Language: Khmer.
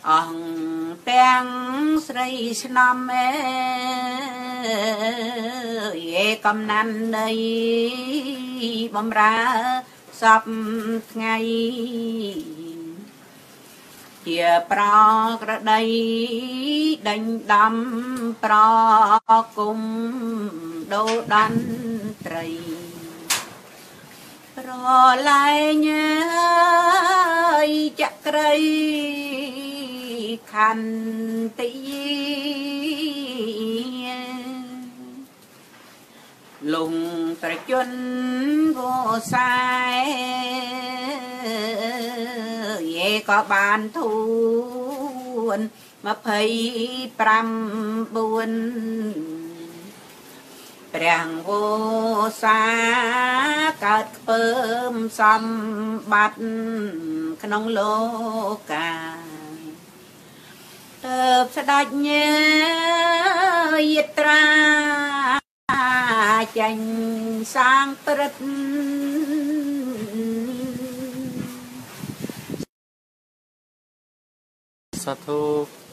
អង្គទាំងស្រីស្នំយេកំណាន់នៃបំរើសពថ្ងៃជាប្រក្រដីដេញដំប្រគុំដូដន្ត្រីប្រលែងចក្រីខន្តិលងត្រជន់វោសាយេក៏បានធូន25ព្រះវោសាកើតខ្ពើមសម្បត្តិក្នុងលោកាទើបស្ដេចញើយត្រាចាញ់សាងព្រឹត្តសាធុ